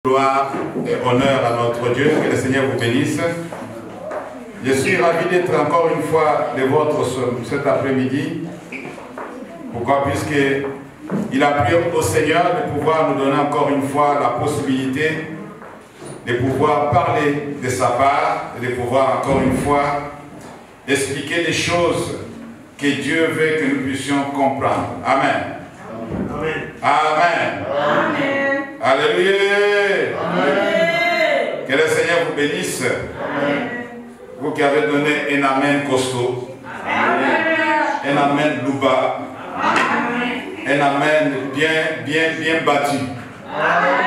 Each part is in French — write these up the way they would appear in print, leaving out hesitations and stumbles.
Gloire et honneur à notre Dieu, que le Seigneur vous bénisse. Je suis ravi d'être encore une fois les vôtres cet après-midi. Pourquoi? Puisqu'il a plu au Seigneur de pouvoir nous donner encore une fois la possibilité de pouvoir parler de sa part et de pouvoir encore une fois expliquer les choses que Dieu veut que nous puissions comprendre. Amen. Amen. Amen. Amen. Alléluia. Amen. Que le Seigneur vous bénisse. Amen. Vous qui avez donné un amen costaud. Amen. Un amen louba. Amen. Un amen bien battu. Amen.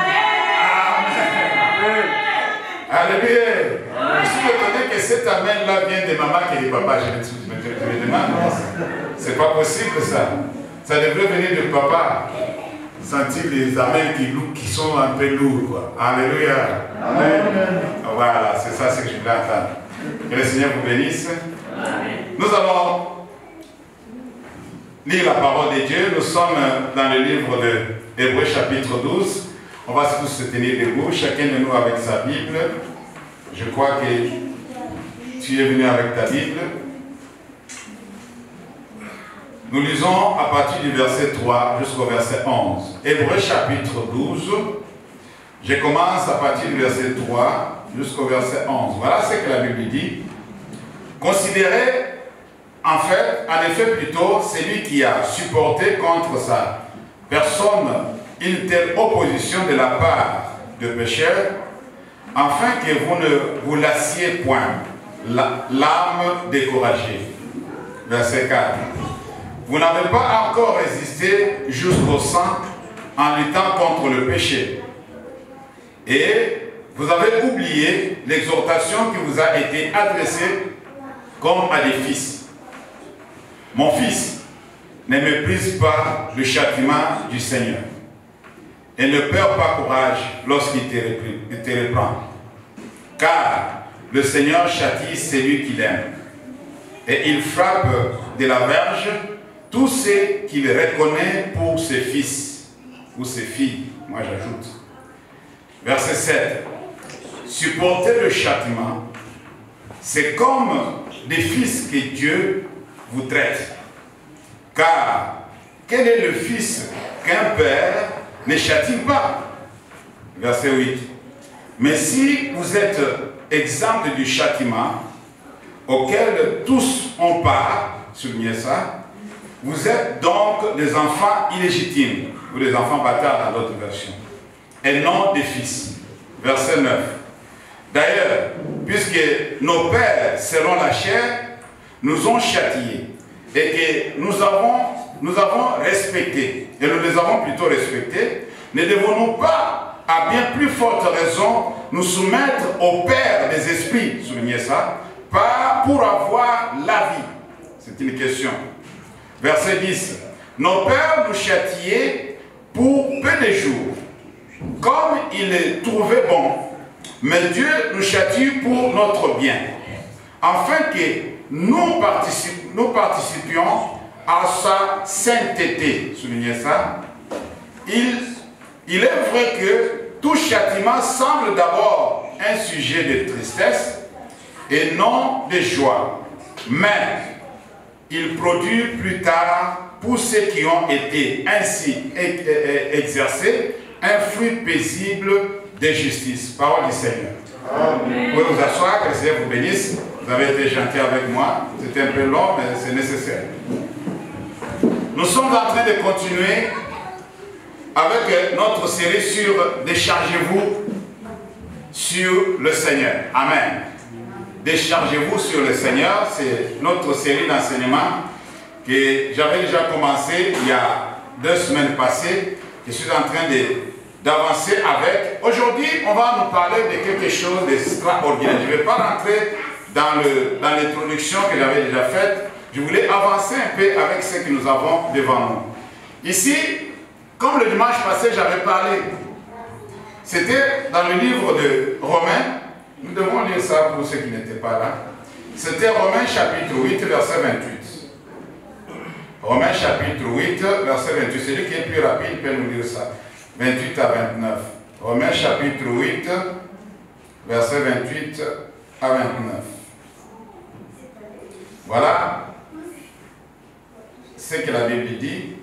Amen. Alléluia. Je suis étonné que cet amen-là vient de maman et de papa. Je me demande. C'est pas possible ça. Ça devrait venir de papa. Sentir les amens qui sont un peu lourds, quoi. Alléluia. Amen. Voilà, c'est ça ce que je voulais entendre. Que le Seigneur vous bénisse. Amen. Nous allons lire la parole de Dieu. Nous sommes dans le livre de Hébreux chapitre 12. On va tous se tenir debout, chacun de nous avec sa Bible. Je crois que tu es venu avec ta Bible. Nous lisons à partir du verset 3 jusqu'au verset 11. Hébreux chapitre 12. Je commence à partir du verset 3 jusqu'au verset 11. Voilà ce que la Bible dit. Considérez en effet plutôt celui qui a supporté contre sa personne une telle opposition de la part de pécheurs, afin que vous ne vous lassiez point l'âme découragée. Verset 4. Vous n'avez pas encore résisté jusqu'au sang en luttant contre le péché. Et vous avez oublié l'exhortation qui vous a été adressée comme à des fils. Mon fils, ne méprise pas le châtiment du Seigneur. Et ne perds pas courage lorsqu'il te reprend. Car le Seigneur châtie celui qu'il aime. Et il frappe de la verge tous ceux qu'il reconnaît pour ses fils ou ses filles. Moi j'ajoute. Verset 7. Supporter le châtiment, c'est comme des fils que Dieu vous traite. Car quel est le fils qu'un père ne châtie pas? Verset 8. Mais si vous êtes exempts du châtiment auquel tous ont part, soulignez ça, vous êtes donc des enfants illégitimes, ou des enfants bâtards dans d'autres versions, et non des fils. Verset 9. D'ailleurs, puisque nos pères, selon la chair, nous ont châtiés, et que nous avons respecté, et nous les avons plutôt respectés, ne devons-nous pas, à bien plus forte raison, nous soumettre au Père des esprits, soulignez ça, pas pour avoir la vie. C'est une question. Verset 10. Nos pères nous châtiaient pour peu de jours, comme ils les trouvaient bons, mais Dieu nous châtie pour notre bien, afin que nous participions à sa sainteté. Soulignez ça. Il est vrai que tout châtiment semble d'abord un sujet de tristesse et non de joie, mais il produit plus tard, pour ceux qui ont été ainsi exercés, un fruit paisible de justice. Parole du Seigneur. Amen. Vous pouvez vous asseoir, que le Seigneur vous bénisse. Vous avez été gentil avec moi. C'était un peu long, mais c'est nécessaire. Nous sommes en train de continuer avec notre série sur « Déchargez-vous sur le Seigneur ». Amen. Déchargez-vous sur le Seigneur, c'est notre série d'enseignement que j'avais déjà commencé il y a 2 semaines passées. Je suis en train d'avancer avec. Aujourd'hui, on va nous parler de quelque chose d'extraordinaire. Je ne vais pas rentrer dans l'introduction que j'avais déjà faite. Je voulais avancer un peu avec ce que nous avons devant nous. Ici, comme le dimanche passé, j'avais parlé. C'était dans le livre de Romains. Nous devons lire ça pour ceux qui n'étaient pas là. C'était Romains chapitre 8, verset 28. Romains chapitre 8, verset 28. Celui qui est plus rapide peut nous lire ça. 28 à 29. Romains chapitre 8, versets 28 à 29. Voilà ce que la Bible dit.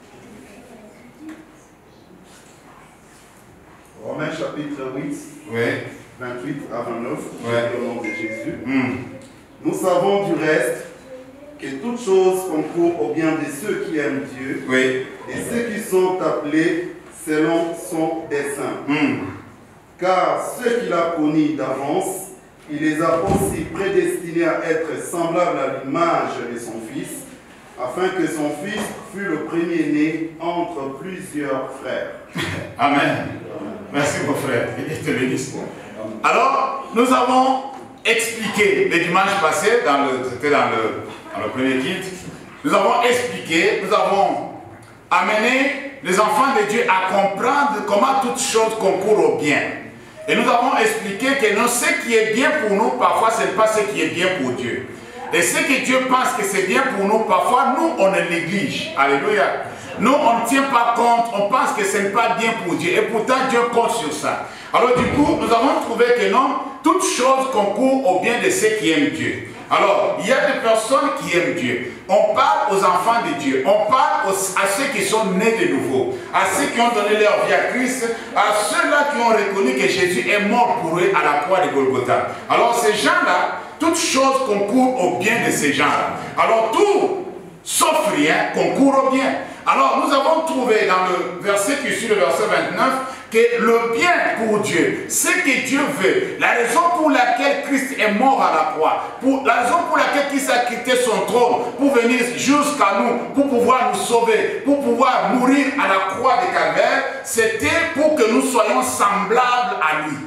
Romains chapitre 8, Oui. 28 à 29, Oui. au nom de Jésus. Nous savons du reste que toute chose concourt au bien de ceux qui aiment Dieu, Oui. et ceux qui sont appelés selon son dessein. Car ceux qu'il a connus d'avance, il les a aussi prédestinés à être semblables à l'image de son Fils, afin que son Fils fût le premier-né entre plusieurs frères. Amen. Merci mon frère. Que Dieu te bénisse. Alors, nous avons expliqué le dimanche passé, c'était dans le premier kit, nous avons expliqué, nous avons amené les enfants de Dieu à comprendre comment toutes choses concourent au bien. Et nous avons expliqué que non, ce qui est bien pour nous, parfois, ce n'est pas ce qui est bien pour Dieu. Et ce que Dieu pense que c'est bien pour nous, parfois, nous, on le néglige. Alléluia. Nous, on ne tient pas compte, on pense que ce n'est pas bien pour Dieu. Et pourtant, Dieu compte sur ça. Alors du coup, nous avons trouvé que non, toute chose concourt au bien de ceux qui aiment Dieu. Alors, il y a des personnes qui aiment Dieu. On parle aux enfants de Dieu. On parle à ceux qui sont nés de nouveau. À ceux qui ont donné leur vie à Christ. À ceux-là qui ont reconnu que Jésus est mort pour eux à la croix de Golgotha. Alors, ces gens-là, toute chose concourt au bien de ces gens-là. Alors, tout, sauf rien, concourt au bien. Alors, nous avons trouvé dans le verset qui suit le verset 29, que le bien pour Dieu, ce que Dieu veut, la raison pour laquelle Christ est mort à la croix, la raison pour laquelle Christ a quitté son trône pour venir jusqu'à nous, pour pouvoir nous sauver, pour pouvoir mourir à la croix de Calvaire, c'était pour que nous soyons semblables à lui.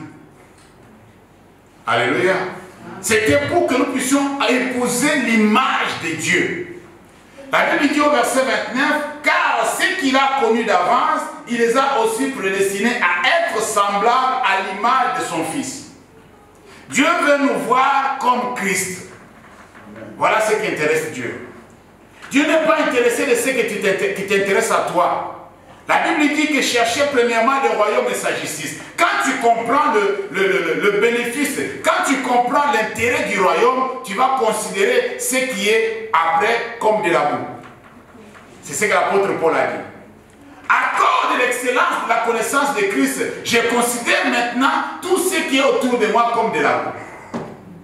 Alléluia. C'était pour que nous puissions épouser l'image de Dieu. La Bible dit au verset 29, car ce qu'il a connu d'avance, il les a aussi prédestinés à être semblables à l'image de son Fils. Dieu veut nous voir comme Christ. Voilà ce qui intéresse Dieu. Dieu n'est pas intéressé de ce qui t'intéresse à toi. La Bible dit que cherchez premièrement le royaume et sa justice. Quand tu comprends le bénéfice, quand tu comprends l'intérêt du royaume, tu vas considérer ce qui est après comme de la boue. C'est ce que l'apôtre Paul a dit. À cause de l'excellence de la connaissance de Christ, je considère maintenant tout ce qui est autour de moi comme de la boue.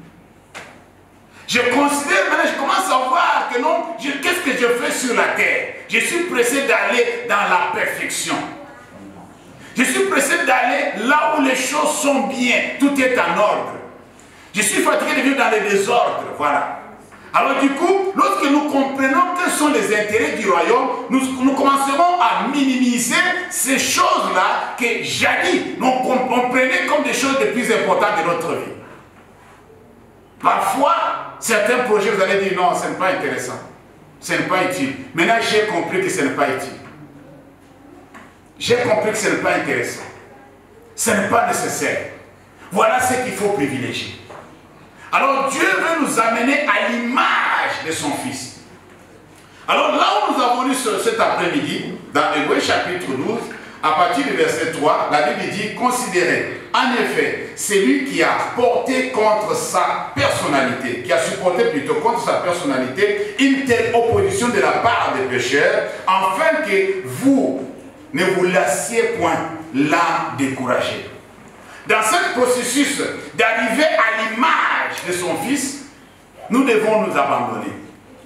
Je considère maintenant, je commence à voir que non, qu'est-ce que je fais sur la terre? Je suis pressé d'aller dans la perfection. Je suis pressé d'aller là où les choses sont bien, tout est en ordre. Je suis fatigué de vivre dans le désordre, voilà. Alors du coup, lorsque nous comprenons quels sont les intérêts du royaume, nous commencerons à minimiser ces choses-là que jadis, nous comprenons comme des choses les plus importantes de notre vie. Parfois, certains projets, vous allez dire non, ce n'est pas intéressant, ce n'est pas utile. Maintenant, j'ai compris que ce n'est pas utile. J'ai compris que ce n'est pas intéressant. Ce n'est pas nécessaire. Voilà ce qu'il faut privilégier. Alors Dieu veut nous amener à l'image de son Fils. Alors là où nous avons lu cet après-midi, dans Hébreux chapitre 12, à partir du verset 3, la Bible dit, considérez, en effet, celui qui a porté contre sa personnalité, qui a supporté plutôt contre sa personnalité une telle opposition de la part des pécheurs, afin que vous ne vous lassiez point l'âme découragée. Dans ce processus d'arriver à l'image de son Fils, nous devons nous abandonner.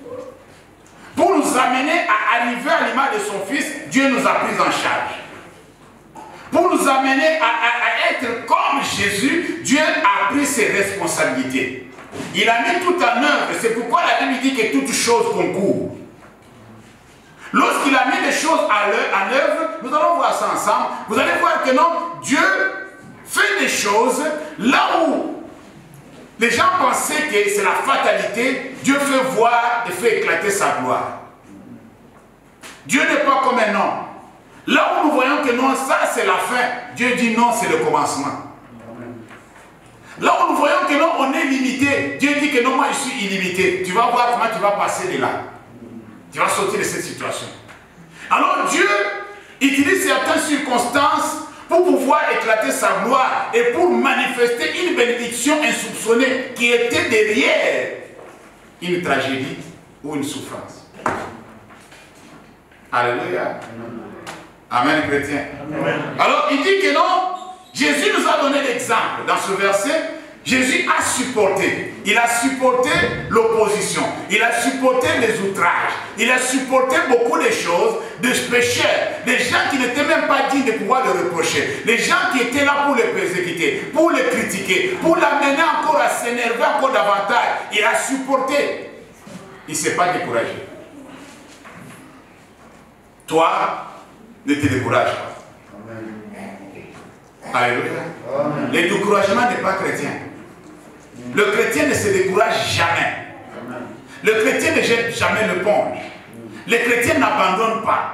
Pour nous amener à arriver à l'image de son Fils, Dieu nous a pris en charge. Pour nous amener à être comme Jésus, Dieu a pris ses responsabilités. Il a mis tout en œuvre. C'est pourquoi la Bible dit que toute chose concourt. Lorsqu'il a mis les choses en œuvre, nous allons voir ça ensemble. Vous allez voir que non, Dieu fait des choses là où les gens pensaient que c'est la fatalité. Dieu fait voir et fait éclater sa gloire. Dieu n'est pas comme un homme. Là où nous voyons que non, ça c'est la fin, Dieu dit non, c'est le commencement. Là où nous voyons que non, on est limité, Dieu dit que non, moi je suis illimité. Tu vas voir comment tu vas passer de là. Tu vas sortir de cette situation. Alors Dieu utilise certaines circonstances pour pouvoir éclater sa gloire et pour manifester une bénédiction insoupçonnée qui était derrière une tragédie ou une souffrance. Alléluia. Amen, chrétien. Amen. Alors, il dit que non, Jésus nous a donné l'exemple. Dans ce verset, Jésus a supporté. Il a supporté l'opposition. Il a supporté les outrages. Il a supporté beaucoup de choses, des pécheurs, des gens qui n'étaient même pas dignes de pouvoir le reprocher. Les gens qui étaient là pour le persécuter, pour le critiquer, pour l'amener encore à s'énerver encore davantage. Il a supporté. Il ne s'est pas découragé. Toi, ne te décourage pas. Alléluia. Le découragement n'est pas chrétien. Le chrétien ne se décourage jamais. Le chrétien ne jette jamais l'éponge. Le chrétien n'abandonne pas.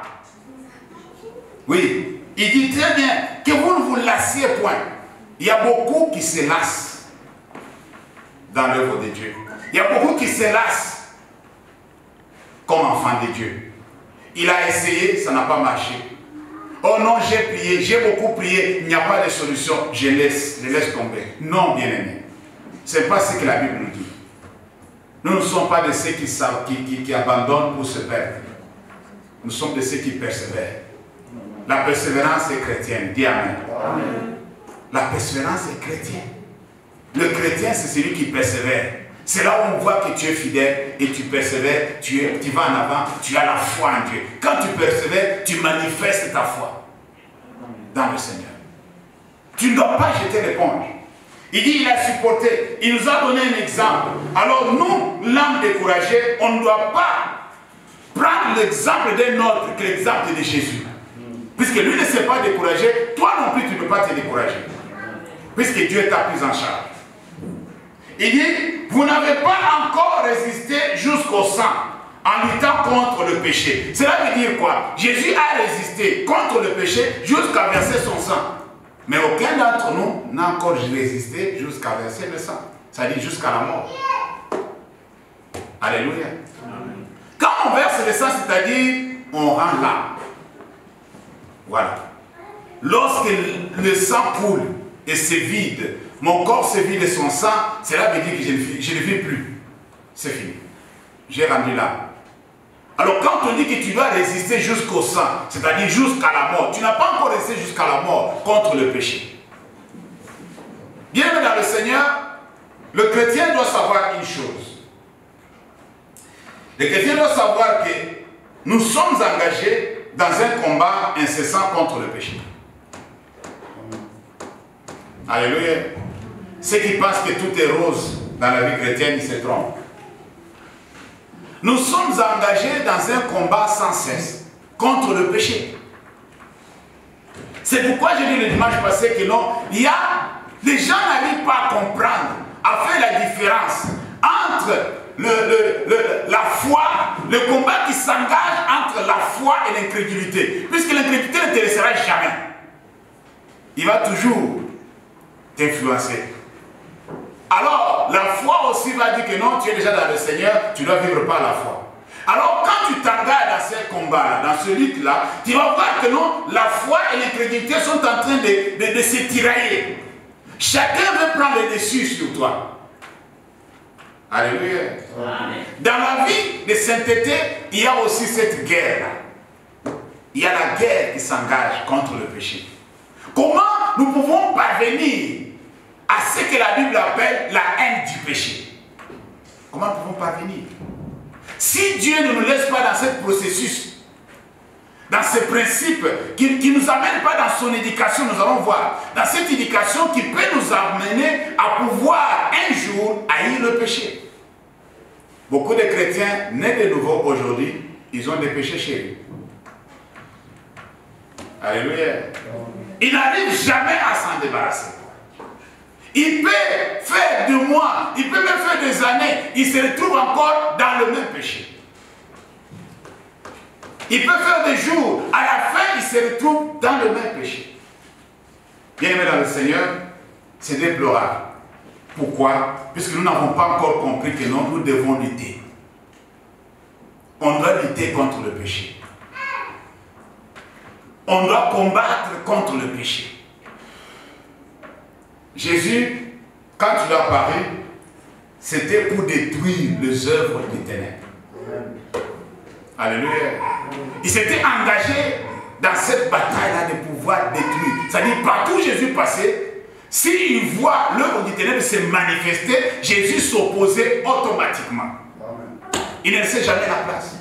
Oui, il dit très bien que vous ne vous lassiez point. Il y a beaucoup qui se lassent dans l'œuvre de Dieu. Il y a beaucoup qui se lassent comme enfants de Dieu. Il a essayé, ça n'a pas marché. Oh non, j'ai prié, j'ai beaucoup prié, il n'y a pas de solution, je laisse tomber. Non, bien-aimé. Ce n'est pas ce que la Bible nous dit. Nous ne sommes pas de ceux qui abandonnent pour se perdre. Nous sommes de ceux qui persévèrent. La persévérance est chrétienne. Dis Amen. Amen. La persévérance est chrétienne. Le chrétien, c'est celui qui persévère. C'est là où on voit que tu es fidèle et tu persévères, tu vas en avant, tu as la foi en Dieu. Quand tu persévères, tu manifestes ta foi dans le Seigneur. Tu ne dois pas jeter l'éponge. Il dit, il a supporté, il nous a donné un exemple. Alors nous, l'âme découragée, on ne doit pas prendre l'exemple d'un autre que l'exemple de Jésus. Puisque lui ne s'est pas découragé, toi non plus tu ne peux pas te décourager. Puisque Dieu t'a pris en charge. Il dit, vous n'avez pas encore résisté jusqu'au sang en luttant contre le péché. Cela veut dire quoi? Jésus a résisté contre le péché jusqu'à verser son sang. Mais aucun d'entre nous n'a encore résisté jusqu'à verser le sang. C'est-à-dire jusqu'à la mort. Alléluia. Amen. Quand on verse le sang, c'est-à-dire on rend l'âme. Voilà. Lorsque le sang coule et se vide, mon corps se vide de son sang, cela veut dire que je ne vis plus. C'est fini. J'ai rendu l'âme. Alors quand on dit que tu dois résister jusqu'au sang, c'est-à-dire jusqu'à la mort, tu n'as pas encore résisté jusqu'à la mort contre le péché. Bien aimé dans le Seigneur, le chrétien doit savoir une chose. Le chrétien doit savoir que nous sommes engagés dans un combat incessant contre le péché. Alléluia. Ceux qui pensent que tout est rose dans la vie chrétienne, ils se trompent. Nous sommes engagés dans un combat sans cesse contre le péché. C'est pourquoi j'ai dit le dimanche passé que non, les gens n'arrivent pas à comprendre, à faire la différence entre la foi, le combat qui s'engage entre la foi et l'incrédulité. Puisque l'incrédulité ne te laissera jamais. Il va toujours t'influencer. Alors, la foi aussi va dire que non, tu es déjà dans le Seigneur, tu dois vivre par la foi. Alors, quand tu t'engages dans ce combat-là, dans ce lutte-là, tu vas voir que non, la foi et l'incrédulité sont en train de se tirailler. Chacun veut prendre le dessus sur toi. Alléluia. Amen. Dans la vie de sainteté, il y a aussi cette guerre-là. Il y a la guerre qui s'engage contre le péché. Comment nous pouvons parvenir à ce que la Bible appelle la haine du péché? Comment nous pouvons parvenir? Si Dieu ne nous laisse pas dans ce processus, dans ce principe qui ne nous amène pas dans son éducation, nous allons voir, dans cette éducation qui peut nous amener à pouvoir un jour haïr le péché. Beaucoup de chrétiens nés de nouveau aujourd'hui, ils ont des péchés chéris. Alléluia. Ils n'arrivent jamais à s'en débarrasser. Il peut faire des mois, il peut même faire des années, il se retrouve encore dans le même péché. Il peut faire des jours, à la fin, il se retrouve dans le même péché. Bien aimé dans le Seigneur, c'est déplorable. Pourquoi? Puisque nous n'avons pas encore compris que non, nous devons lutter. On doit lutter contre le péché. On doit combattre contre le péché. Jésus, quand il a apparu, c'était pour détruire les œuvres des ténèbres. Alléluia. Il s'était engagé dans cette bataille-là de pouvoir détruire. C'est-à-dire, partout où Jésus passait, s'il voit l'œuvre des ténèbres se manifester, Jésus s'opposait automatiquement. Il ne laissait jamais la place.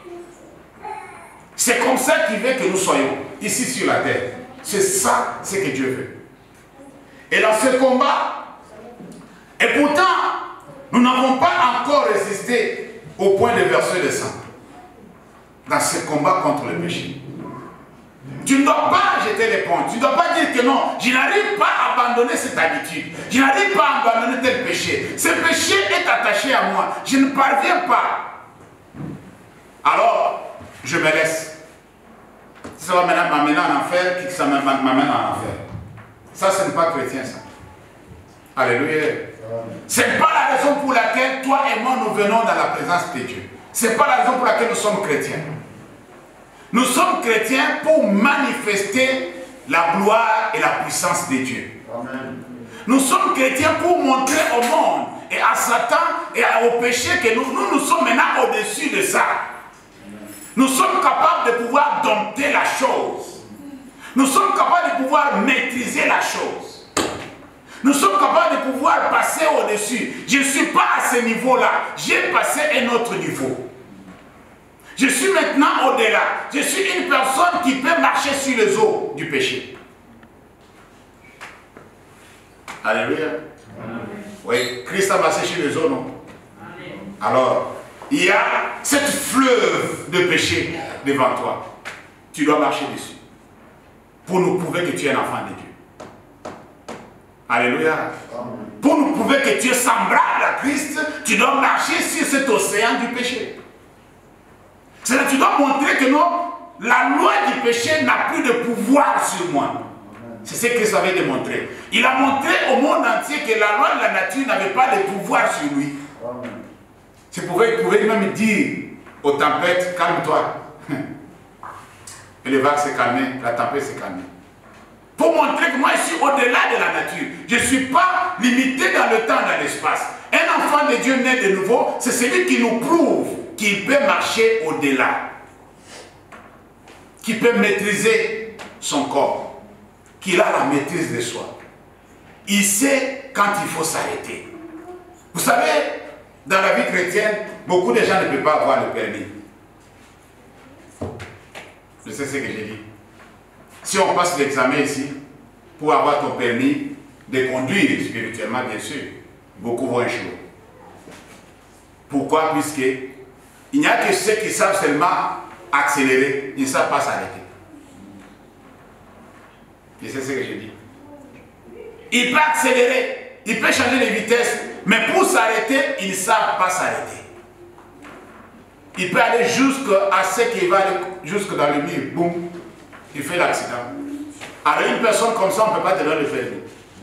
C'est comme ça qu'il veut que nous soyons, ici sur la terre. C'est ça, ce que Dieu veut. Et dans ce combat, et pourtant, nous n'avons pas encore résisté au point de verser le sang. Dans ce combat contre le péché. Tu ne dois pas jeter l'éponge. Tu ne dois pas dire que non, je n'arrive pas à abandonner cette habitude. Je n'arrive pas à abandonner tel péché. Ce péché est attaché à moi. Je ne parviens pas. Alors, je me laisse. Ça va maintenant m'amener en enfer, qui ça m'amène en enfer. Ça, ce n'est pas chrétien, ça. Alléluia. Ce n'est pas la raison pour laquelle toi et moi nous venons dans la présence de Dieu. Ce n'est pas la raison pour laquelle nous sommes chrétiens. Nous sommes chrétiens pour manifester la gloire et la puissance de Dieu. Amen. Nous sommes chrétiens pour montrer au monde et à Satan et au péché que nous sommes maintenant au-dessus de ça. Nous sommes capables de pouvoir dompter la chose. Nous sommes capables de pouvoir maîtriser la chose. Nous sommes capables de pouvoir passer au-dessus. Je ne suis pas à ce niveau-là. J'ai passé un autre niveau. Je suis maintenant au-delà. Je suis une personne qui peut marcher sur les eaux du péché. Alléluia. Oui, Christ a marché sur les eaux, non? Alors, il y a cette fleuve de péché devant toi. Tu dois marcher dessus. Pour nous prouver que tu es un enfant de Dieu. Alléluia. Pour nous prouver que tu es semblable à Christ, tu dois marcher sur cet océan du péché. C'est-à-dire que tu dois montrer que non, la loi du péché n'a plus de pouvoir sur moi. C'est ce que Christ avait démontré. Il a montré au monde entier que la loi de la nature n'avait pas de pouvoir sur lui. Il pouvait même dire aux tempêtes, calme-toi. Et le vague s'est calmé, la tempête s'est calmée. Pour montrer que moi je suis au-delà de la nature. Je ne suis pas limité dans le temps, dans l'espace. Un enfant de Dieu né de nouveau, c'est celui qui nous prouve qu'il peut marcher au-delà, qui peut maîtriser son corps, qu'il a la maîtrise de soi. Il sait quand il faut s'arrêter. Vous savez, dans la vie chrétienne, beaucoup de gens ne peuvent pas avoir le permis. Je sais ce que j'ai dit. Si on passe l'examen ici, pour avoir ton permis de conduire spirituellement, bien sûr, beaucoup vont échouer. Pourquoi? Puisque il n'y a que ceux qui savent seulement accélérer, ils ne savent pas s'arrêter. Et c'est ce que j'ai dit. Il peut accélérer, il peut changer de vitesse, mais pour s'arrêter, ils ne savent pas s'arrêter. Il peut aller jusqu'à ce qu'il va aller jusque dans le mur, boum, il fait l'accident. Alors une personne comme ça, on ne peut pas te donner le permis.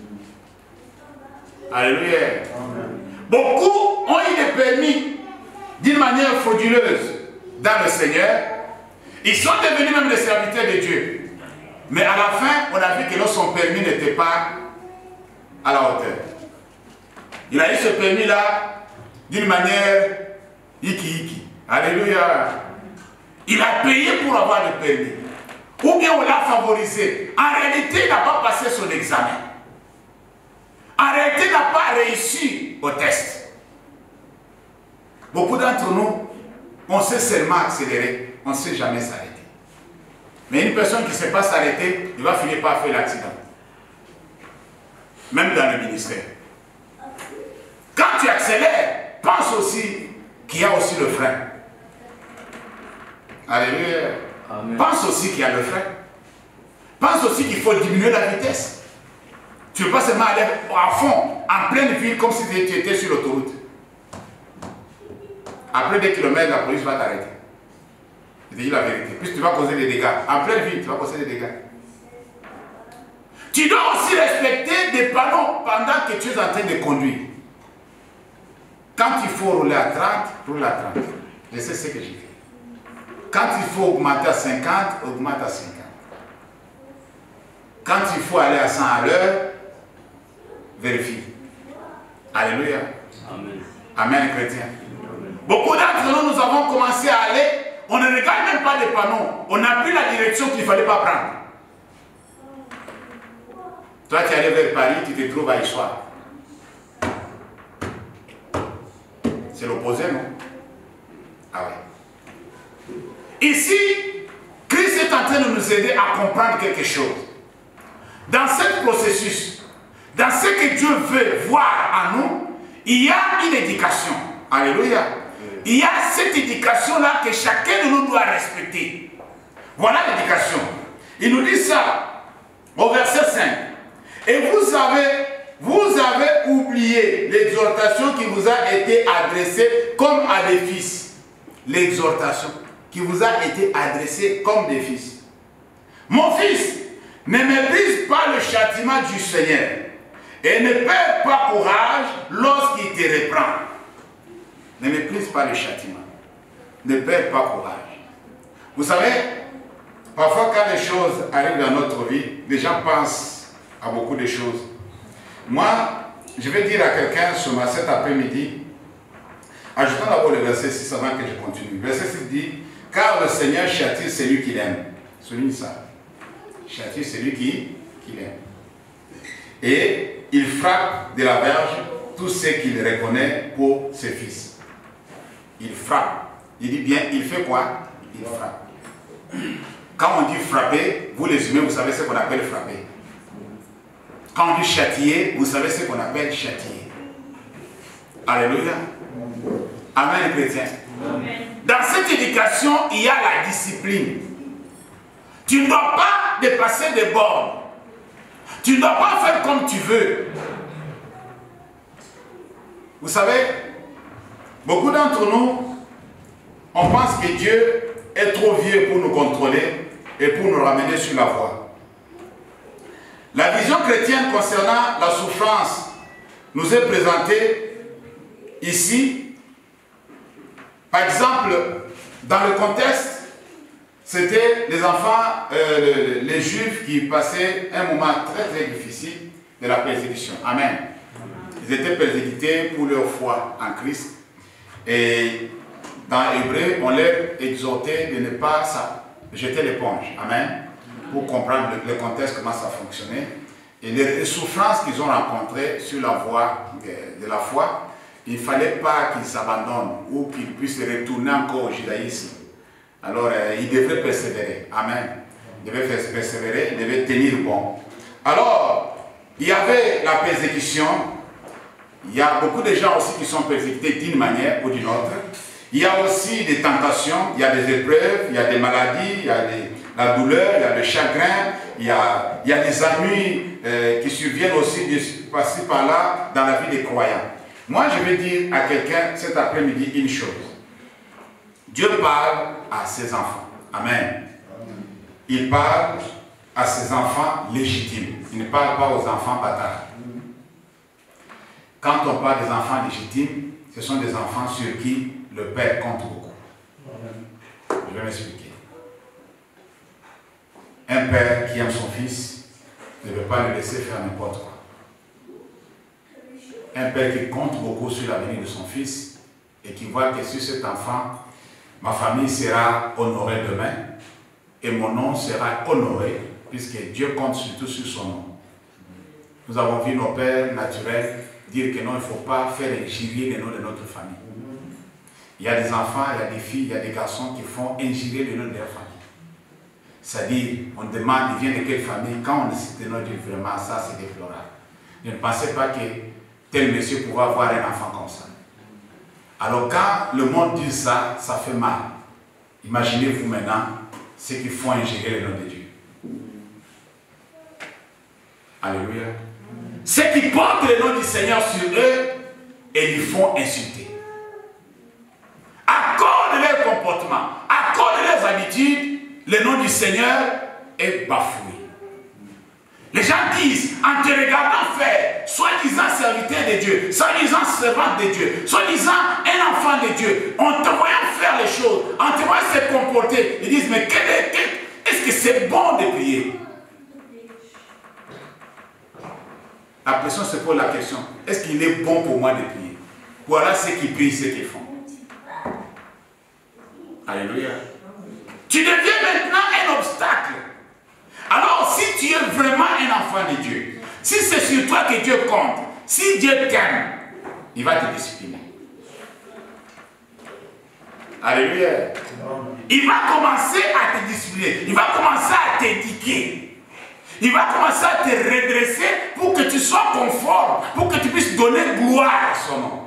Alléluia. Beaucoup ont eu des permis d'une manière frauduleuse dans le Seigneur. Ils sont devenus même des serviteurs de Dieu. Mais à la fin, on a vu que son permis n'était pas à la hauteur. Il a eu ce permis-là d'une manière hiki-hiki. Alléluia. Il a payé pour avoir le permis. Ou bien on l'a favorisé. En réalité, il n'a pas passé son examen. En réalité, il n'a pas réussi au test. Beaucoup d'entre nous, on sait seulement accélérer, on ne sait jamais s'arrêter. Mais une personne qui ne sait pas s'arrêter, il va finir par faire l'accident. Même dans le ministère. Quand tu accélères, pense aussi qu'il y a aussi le frein. Alléluia. Amen. Pense aussi qu'il y a le frein. Pense aussi qu'il faut diminuer la vitesse. Tu ne veux pas seulement aller à fond, en pleine ville, comme si tu étais sur l'autoroute. Après 2 kilomètres, la police va t'arrêter. Je te dis la vérité. Puis tu vas causer des dégâts. En pleine ville, tu vas causer des dégâts. Tu dois aussi respecter des panneaux pendant que tu es en train de conduire. Quand il faut rouler à 30, roule à 30. Je sais ce que j'ai fait. Quand il faut augmenter à 50, augmente à 50. Quand il faut aller à 100 à l'heure, vérifie. Alléluia. Amen. Amen, chrétien. Beaucoup d'entre nous, nous avons commencé à aller, on ne regarde même pas les panneaux. On a pris la direction qu'il ne fallait pas prendre. Toi, tu es allé vers Paris, tu te trouves à Issoire. C'est l'opposé, non? Ah ouais. Ici, Christ est en train de nous aider à comprendre quelque chose. Dans ce processus, dans ce que Dieu veut voir en nous, il y a une éducation. Alléluia. Il y a cette éducation-là que chacun de nous doit respecter. Voilà l'éducation. Il nous dit ça au verset 5. Et vous avez oublié l'exhortation qui vous a été adressée comme à des fils. L'exhortation qui vous a été adressée comme des fils. Mon fils, ne méprise pas le châtiment du Seigneur et ne perds pas courage lorsqu'il te reprend. Ne méprise pas le châtiment. Ne perds pas courage. Vous savez, parfois quand les choses arrivent dans notre vie, les gens pensent à beaucoup de choses. Moi, je vais dire à quelqu'un cet après-midi, ajoutons d'abord le verset 6 avant que je continue. Le verset 6 dit, car le Seigneur châtie celui qu'il aime. Souligne ça. Châtie celui qu'il aime. Et il frappe de la verge tous ceux qu'il reconnaît pour ses fils. Il frappe. Il dit bien, il fait quoi? Il frappe. Quand on dit frapper, vous les humains, vous savez ce qu'on appelle frapper. Quand on dit châtier, vous savez ce qu'on appelle châtier. Alléluia. Amen, chrétien. Amen. Dans cette éducation, il y a la discipline. Tu ne dois pas dépasser des bornes. Tu ne dois pas faire comme tu veux. Vous savez, beaucoup d'entre nous, on pense que Dieu est trop vieux pour nous contrôler et pour nous ramener sur la voie. La vision chrétienne concernant la souffrance nous est présentée ici. Par exemple, dans le contexte, c'était les enfants, les juifs qui passaient un moment très très difficile de la persécution. Amen. Ils étaient persécutés pour leur foi en Christ. Et dans Hébreu, on leur exhortait de ne pas jeter l'éponge. Amen. Pour comprendre le contexte, comment ça fonctionnait. Et les souffrances qu'ils ont rencontrées sur la voie de la foi, il ne fallait pas qu'ils s'abandonnent ou qu'ils puissent retourner encore au judaïsme. Alors, ils devraient persévérer. Amen. Ils devaient persévérer, ils devaient tenir bon. Alors, il y avait la persécution. Il y a beaucoup de gens aussi qui sont persécutés d'une manière ou d'une autre. Il y a aussi des tentations, il y a des épreuves, il y a des maladies, il y a la douleur, il y a le chagrin, il y a des ennuis qui surviennent aussi de passer par là dans la vie des croyants. Moi, je vais dire à quelqu'un cet après-midi une chose. Dieu parle à ses enfants. Amen. Il parle à ses enfants légitimes. Il ne parle pas aux enfants bâtards. Quand on parle des enfants légitimes, ce sont des enfants sur qui le Père compte beaucoup. Je vais m'expliquer. Un père qui aime son fils ne veut pas le laisser faire n'importe quoi. Un père qui compte beaucoup sur l'avenir de son fils et qui voit que sur cet enfant, ma famille sera honorée demain et mon nom sera honoré puisque Dieu compte surtout sur son nom. Nous avons vu nos pères naturels dire que non, il ne faut pas faire injurier le nom de notre famille. Il y a des enfants, il y a des filles, il y a des garçons qui font injurier le nom de leur famille. C'est-à-dire, on demande, il vient de quelle famille, quand on cite le nom, on dit vraiment, ça c'est déplorable. Je ne pensais pas que tel monsieur pouvait avoir un enfant comme ça. Alors quand le monde dit ça, ça fait mal. Imaginez-vous maintenant ceux qui font ingérer le nom de Dieu. Alléluia. Ceux qui portent le nom du Seigneur sur eux et ils font insulter. À cause de leur comportement, à cause de leurs habitudes, le nom du Seigneur est bafoué. Les gens disent, en te regardant faire, soi-disant serviteur de Dieu, soi-disant servante de Dieu, soi-disant un enfant de Dieu, en te voyant faire les choses, en te voyant se comporter, ils disent, mais est-ce que c'est bon de prier? La personne se pose la question, est-ce qu'il est bon pour moi de prier? Voilà ceux qui prient, ceux qui font. Alléluia. Tu deviens maintenant un obstacle. Alors, si tu es vraiment un enfant de Dieu, si c'est sur toi que Dieu compte, si Dieu t'aime, il va te discipliner. Alléluia. Il va commencer à te discipliner. Il va commencer à t'éduquer. Il va commencer à te redresser pour que tu sois conforme, pour que tu puisses donner gloire à son nom.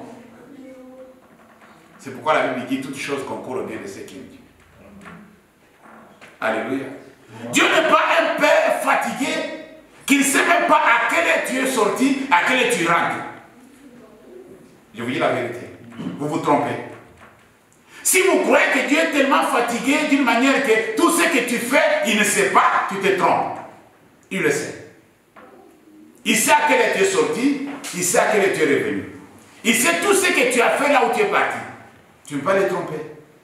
C'est pourquoi la Bible dit toutes choses concourent au bien de ceux qui aiment Dieu. Alléluia. Dieu n'est pas un père fatigué qui ne sait même pas à quelle heure tu es sorti, à quelle heure tu rentres. Je vous dis la vérité. Vous vous trompez. Si vous croyez que Dieu est tellement fatigué d'une manière que tout ce que tu fais, il ne sait pas, tu te trompes. Il le sait. Il sait à quelle heure tu es sorti, il sait à quelle heure tu es revenu. Il sait tout ce que tu as fait là où tu es parti. Tu ne peux pas les tromper.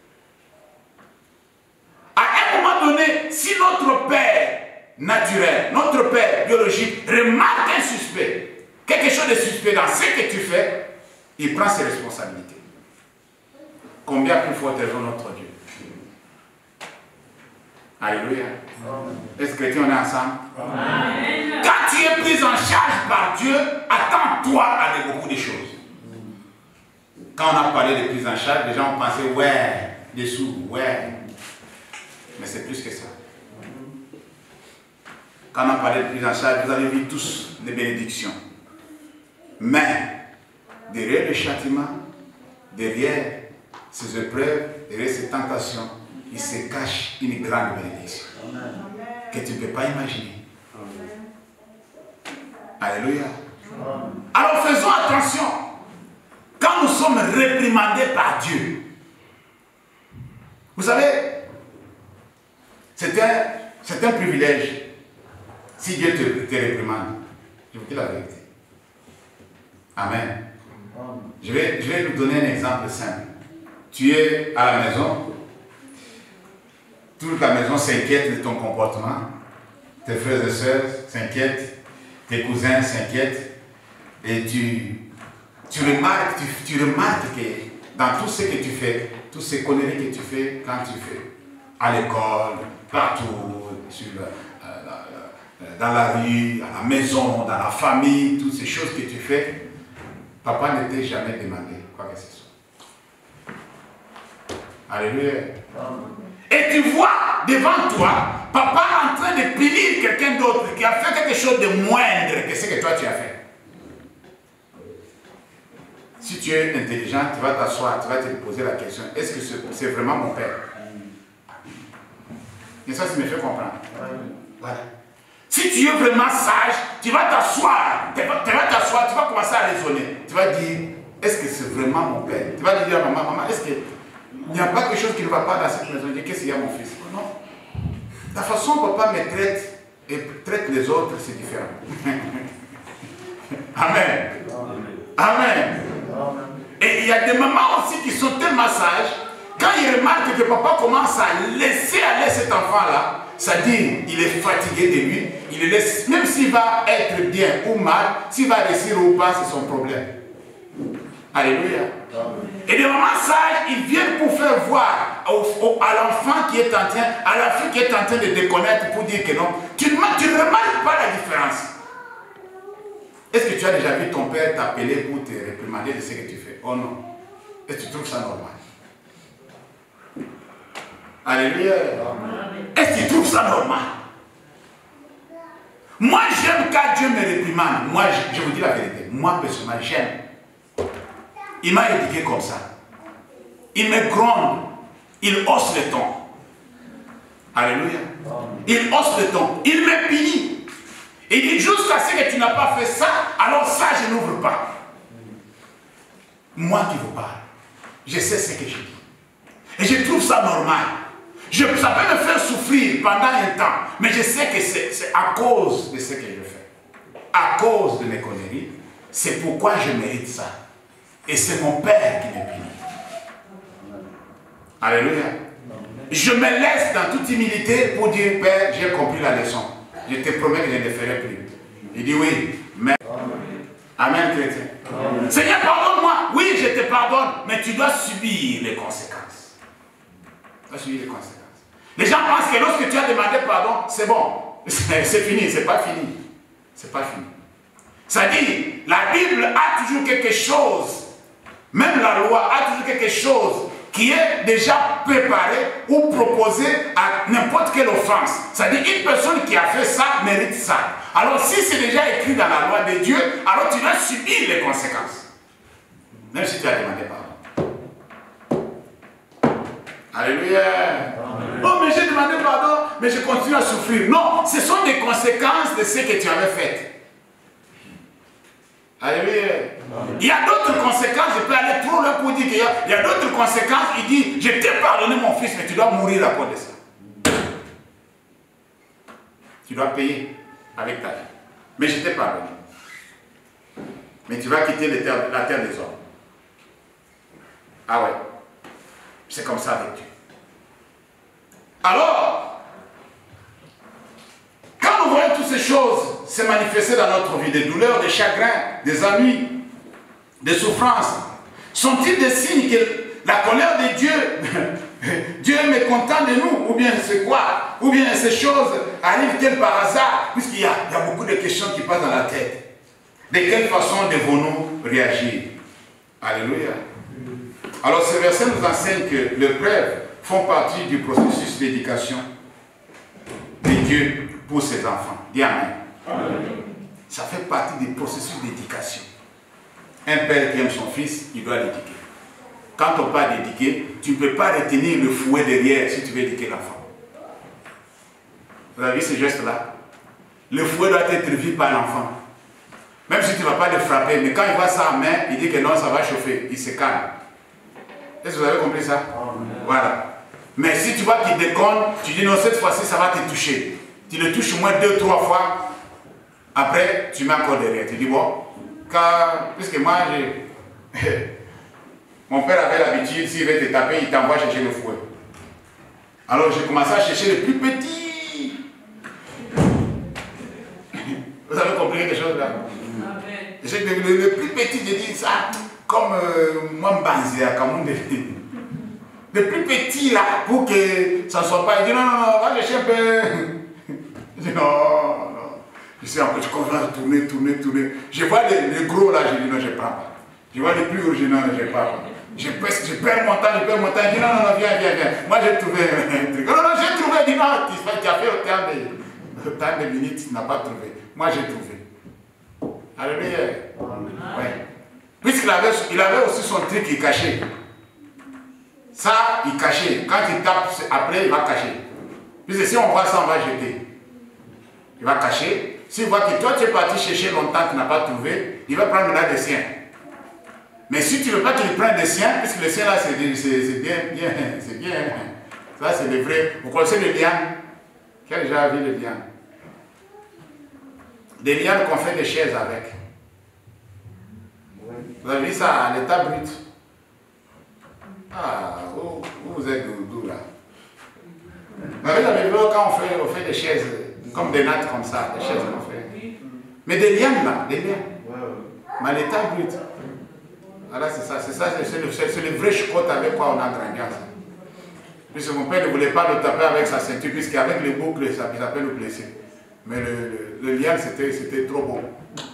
À un moment donné, si notre père naturel, notre père biologique remarque un suspect, quelque chose de suspect dans ce que tu fais, il prend ses responsabilités. Combien plus fort est notre Dieu? Alléluia. Est-ce que on est ensemble? Amen. Quand tu es pris en charge par Dieu, attends-toi à beaucoup de choses. Quand on a parlé de prise en charge, les gens ont pensé, ouais, des sous, ouais. Mais c'est plus que ça. Quand on a parlé de prise en charge, vous avez vu tous les bénédictions. Mais, derrière le châtiment, derrière ces épreuves, derrière ces tentations, il se cache une grande bénédiction que tu ne peux pas imaginer. Alléluia. Alors faisons attention. Quand nous sommes réprimandés par Dieu, vous savez, c'est un privilège si Dieu te réprimande. Je vous dis la vérité. Amen. Je vais vous donner un exemple simple. Tu es à la maison, toute la maison s'inquiète de ton comportement, tes frères et sœurs s'inquiètent, tes cousins s'inquiètent, et tu remarques que dans tout ce que tu fais, toutes ces conneries que tu fais quand tu fais, à l'école, partout, dans la rue, à la maison, dans la famille, toutes ces choses que tu fais, papa ne t'a jamais demandé quoi que ce soit. Alléluia. Et tu vois devant toi, papa en train de punir quelqu'un d'autre qui a fait quelque chose de moindre que ce que toi tu as fait. Si tu es intelligent, tu vas t'asseoir, tu vas te poser la question, est-ce que c'est vraiment mon père? Et ça me fait comprendre. Voilà. Si tu es vraiment sage, tu vas t'asseoir, tu vas commencer à raisonner. Tu vas dire, est-ce que c'est vraiment mon père? Tu vas dire à maman, est-ce qu'il n'y a pas quelque chose qui ne va pas dans cette maison? Je dis, qu'est-ce qu'il y a mon fils? Non. La façon dont papa me traite et traite les autres, c'est différent. Amen. Amen. Et il y a des mamans aussi qui sont tellement sages, quand ils remarquent que papa commence à laisser aller cet enfant-là, c'est-à-dire il est fatigué de lui, il le laisse, même s'il va être bien ou mal, s'il va réussir ou pas, c'est son problème. Alléluia. Et les mamans sages, ils viennent pour faire voir à l'enfant qui est en train, à la fille qui est en train de déconnaître pour dire que non, tu ne remarques pas la différence. Est-ce que tu as déjà vu ton père t'appeler pour te réprimander de ce que tu fais? Oh non. Est-ce que tu trouves ça normal? Alléluia. Est-ce que tu trouves ça normal? Moi, j'aime quand Dieu me réprimande. Moi, je vous dis la vérité. Moi, personnellement, j'aime. Il m'a éduqué comme ça. Il me gronde. Il hausse le ton. Alléluia. Il hausse le ton. Il me punit. Il dit jusqu'à ce que tu n'as pas fait ça, alors ça, je n'ouvre pas. Moi qui vous parle, je sais ce que je dis. Et je trouve ça normal. Ça peut me faire souffrir pendant un temps, mais je sais que c'est à cause de ce que je fais. À cause de mes conneries, c'est pourquoi je mérite ça. Et c'est mon Père qui me punit. Alléluia. Je me laisse dans toute humilité pour dire, Père, j'ai compris la leçon. Je te promets que je ne le ferai plus. Il dit oui, mais Amen, chrétien. Amen. Seigneur, pardonne-moi. Oui, je te pardonne, mais tu dois subir les conséquences. Tu dois subir les conséquences. Les gens pensent que lorsque tu as demandé pardon, c'est bon. C'est fini, c'est pas fini. C'est pas fini. Ça dit, la Bible a toujours quelque chose, même la loi a toujours quelque chose qui est déjà préparé ou proposé à n'importe quelle offense. C'est-à-dire une personne qui a fait ça mérite ça. Alors si c'est déjà écrit dans la loi de Dieu, alors tu dois subir les conséquences. Même si tu as demandé pardon. Alléluia. Oh mais j'ai demandé pardon, mais je continue à souffrir. Non, ce sont des conséquences de ce que tu avais fait. Alléluia. Il y a d'autres conséquences, je peux aller trop loin pour dire qu'il y a d'autres conséquences. Il dit, je t'ai pardonné mon fils, mais tu dois mourir à cause de ça. Tu dois payer avec ta vie. Mais je t'ai pardonné. Mais tu vas quitter la terre des hommes. Ah ouais. C'est comme ça avec Dieu. Alors, quand nous voyons toutes ces choses se manifester dans notre vie, des douleurs, des chagrins, des ennuis, des souffrances, sont-ils des signes que la colère de Dieu, Dieu est mécontent de nous, ou bien c'est quoi? Ou bien ces choses arrivent-elles par hasard? Puisqu'il y a beaucoup de questions qui passent dans la tête. De quelle façon devons-nous réagir? Alléluia. Alors ce verset nous enseigne que les preuves font partie du processus d'éducation de Dieu pour ses enfants. Dis Amen. Amen. Ça fait partie du processus d'éducation. Un père qui aime son fils, il doit l'éduquer. Quand on parle d'éduquer, tu ne peux pas retenir le fouet derrière si tu veux éduquer l'enfant. Vous avez vu ce geste-là? Le fouet doit être vu par l'enfant. Même si tu ne vas pas le frapper, mais quand il voit ça en main, il dit que non, ça va chauffer. Il se calme. Est-ce que vous avez compris ça? Voilà. Mais si tu vois qu'il déconne, tu dis non, cette fois-ci, ça va te toucher. Tu le touches au moins 2-3 fois. Après, tu mets encore derrière. Tu dis bon, puisque moi, mon père avait l'habitude, s'il veut te taper, il t'envoie chercher le fouet. Alors j'ai commencé à chercher le plus petit. Vous avez compris quelque chose là? Le plus petit, j'ai dit ça, comme moi, Mbanzia, comme le plus petit là, pour que ça ne soit pas. Il dit non, non, non, va chercher un peu. Je dis non, non. Je sais, après, je commence à tourner. Je vois les gros là, je dis non, je ne prends pas. Je vois les plus originaux, je ne prends pas. Je perds mon temps. Il dit non, non, non, viens. Moi j'ai trouvé un truc. Non, non, j'ai trouvé. Il dit non, tu as fait autant de minutes, tu n'as pas trouvé. Moi j'ai trouvé. Alléluia. Ouais. Puisqu'il avait aussi son truc qui est caché. Ça, il cachait. Quand il tape, après, il va cacher. Puisque si on voit ça, on va jeter. Il va cacher. S'il voit que toi, tu es parti chercher longtemps, tu n'as pas trouvé, il va prendre là des siens. Mais si tu ne veux pas qu'il prenne des siens, puisque les siens là, c'est bien. Ça, c'est les vrais. Vous connaissez les lianes? Qui a déjà vu les lianes? Des lianes qu'on fait des chaises avec. Vous avez vu ça à l'état brut? Ah, vous êtes d'où là? Vous avez vu quand on fait des chaises, comme des nattes comme ça, des chaises qu'on fait. Mais des lianes là, des lianes. Mais à l'état brut. Voilà, c'est ça, c'est le vrai chicotte avec quoi on a grandi ensemble. Puisque mon père ne voulait pas le taper avec sa ceinture, puisqu'avec les boucles, ça peut le blesser. Mais le liane, c'était trop bon.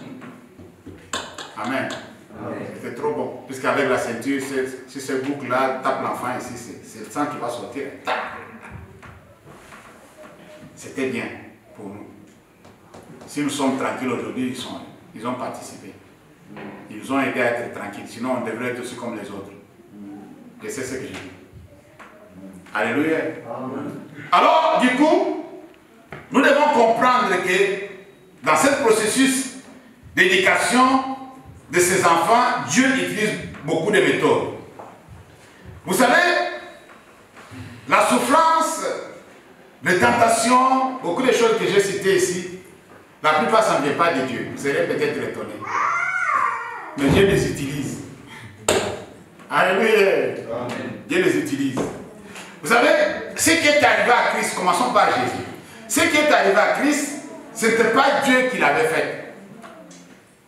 Amen. C'était trop bon. Puisqu'avec la ceinture, si ce boucle-là tape l'enfant ici, c'est le sang qui va sortir. C'était bien pour nous. Si nous sommes tranquilles aujourd'hui, ils ont participé. Ils ont aidé à être tranquilles. Sinon, on devrait être aussi comme les autres. Et c'est ce que je dis. Alléluia. Alors, du coup, nous devons comprendre que dans ce processus d'éducation de ces enfants, Dieu utilise beaucoup de méthodes. Vous savez, la souffrance, les tentations, beaucoup de choses que j'ai citées ici, la plupart ça ne vient pas de Dieu. Vous serez peut-être étonnés. Mais Dieu les utilise. Alléluia. Dieu les utilise. Vous savez, ce qui est arrivé à Christ, commençons par Jésus. Ce qui est arrivé à Christ, ce n'était pas Dieu qui l'avait fait.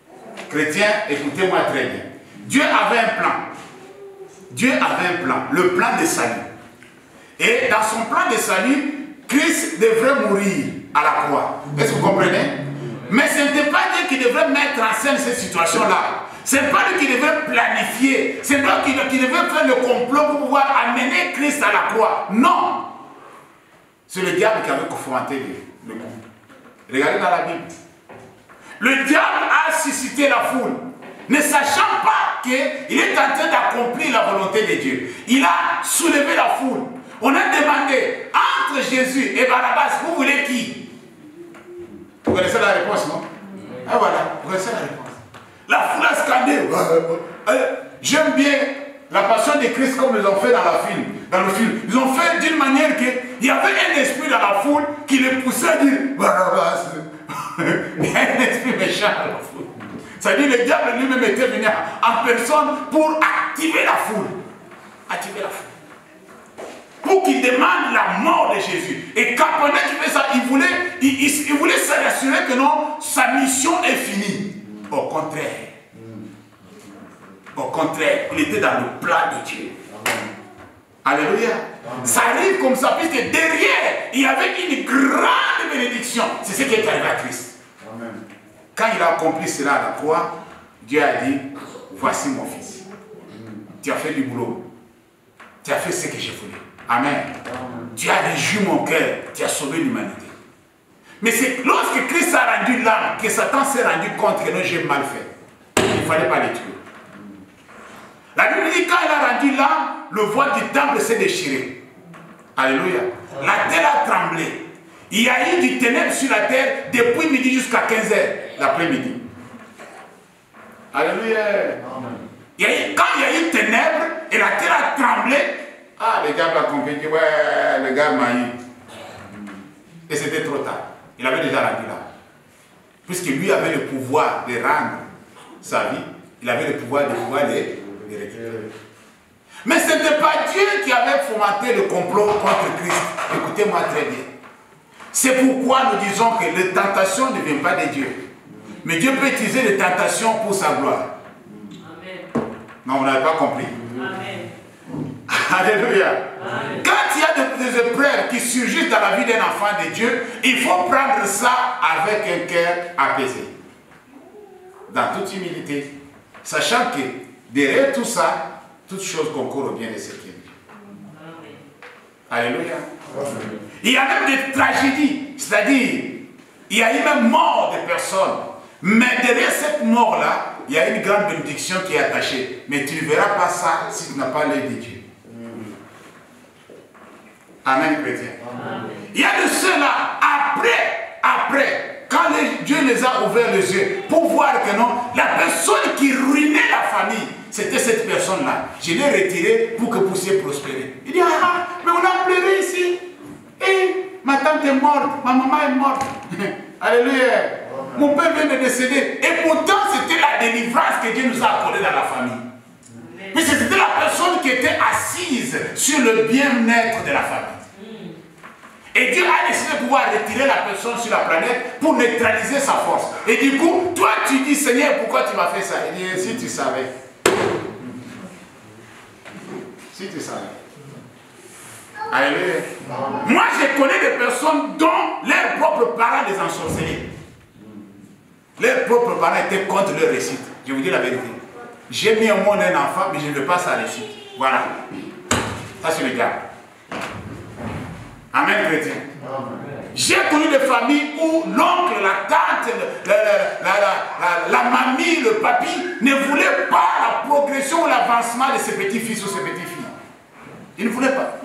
chrétiens, écoutez-moi très bien. Dieu avait un plan. Dieu avait un plan, le plan de salut. Et dans son plan de salut, Christ devrait mourir à la croix. Est-ce que vous comprenez? Mais ce n'était pas Dieu qui devrait mettre en scène cette situation-là. Ce n'est pas lui qui devait planifier. C'est pas lui qui devait faire le complot pour pouvoir amener Christ à la croix. Non. C'est le diable qui avait fomenté le coup. Regardez dans la Bible. Le diable a suscité la foule, ne sachant pas qu'il est en train d'accomplir la volonté de Dieu. Il a soulevé la foule. On a demandé, entre Jésus et Barabbas, vous voulez qui? Vous connaissez la réponse, non? Ah voilà, vous connaissez la réponse. La foule a scandé. J'aime bien la passion de Christ comme ils ont fait dans le film. Ils ont fait d'une manière qu'il y avait un esprit dans la foule qui les poussait à dire Barabbas. Il y a un esprit méchant dans la foule. Ça dit le diable lui-même était venu en personne pour activer la foule. Activer la foule. Pour qu'il demande la mort de Jésus. Et quand pendant qu'il fait ça, il voulait s'assurer que non, sa mission est finie. Au contraire. Au contraire, il était dans le plan de Dieu. Alléluia. Ça arrive comme ça, puisque derrière, il y avait une grande bénédiction. C'est ce qui est arrivé à Christ. Amen. Quand il a accompli cela à la croix, Dieu a dit, voici mon fils. Tu as fait du boulot. Tu as fait ce que j'ai voulu. Amen. Tu as réjoui mon cœur. Tu as sauvé l'humanité. Mais c'est lorsque Christ a rendu l'âme, que Satan s'est rendu compte que non, j'ai mal fait. Il ne fallait pas les tuer. La Bible dit quand il a rendu l'âme, le voile du temple s'est déchiré. Alléluia. La terre a tremblé. Il y a eu du ténèbre sur la terre depuis midi jusqu'à 15h l'après-midi. Alléluia. Quand il y a eu ténèbres et la terre a tremblé, le diable a compris, ouais, le gars m'a eu. Et c'était trop tard. Il avait déjà rendu là. Puisque lui avait le pouvoir de rendre sa vie, il avait le pouvoir de pouvoir les récupérer. Mais ce n'était pas Dieu qui avait fomenté le complot contre Christ. Écoutez-moi très bien. C'est pourquoi nous disons que les tentations ne viennent pas de Dieu. Mais Dieu peut utiliser les tentations pour sa gloire. Amen. Non, vous n'avez pas compris. Amen. Alléluia. Amen. Quand il y a des épreuves qui surgissent dans la vie d'un enfant de Dieu, il faut prendre ça avec un cœur apaisé. Dans toute humilité. Sachant que derrière tout ça, toute chose concourt au bien de ce qui est Dieu. Alléluia. Amen. Il y a même des tragédies, c'est-à-dire, il y a eu même mort de personnes. Mais derrière cette mort-là, il y a une grande bénédiction qui est attachée. Mais tu ne verras pas ça si tu n'as pas l'œil de Dieu. Amen, chrétien. Amen. Il y a de ceux-là, après, quand Dieu les a ouverts les yeux, pour voir que non, la personne qui ruinait la famille, c'était cette personne-là. Je l'ai retirée pour que vous puissiez prospérer. Il dit, mais on a pleuré ici. Et ma tante est morte, ma maman est morte. Alléluia. Mon père vient de décéder. Et pourtant, c'était la délivrance que Dieu nous a accordée dans la famille. Mais c'était la personne qui était assise sur le bien-être de la famille. Et Dieu a décidé de pouvoir retirer la personne sur la planète pour neutraliser sa force. Et du coup, toi tu dis, Seigneur, pourquoi tu m'as fait ça? Il dit, si tu savais. Si tu savais. Alléluia. Moi, je connais des personnes dont leurs propres parents les ensorcelaient. Leurs propres parents étaient contre leur réussite. Je vous dis la vérité. J'ai mis au monde un enfant, mais je ne veux pas sa réussite. Voilà. Ça, c'est le diable. Amen, chrétien. J'ai connu des familles où l'oncle, la tante, la mamie, le papy ne voulaient pas la progression ou l'avancement de ses petits-fils ou ses petites-filles. Ils ne voulaient pas.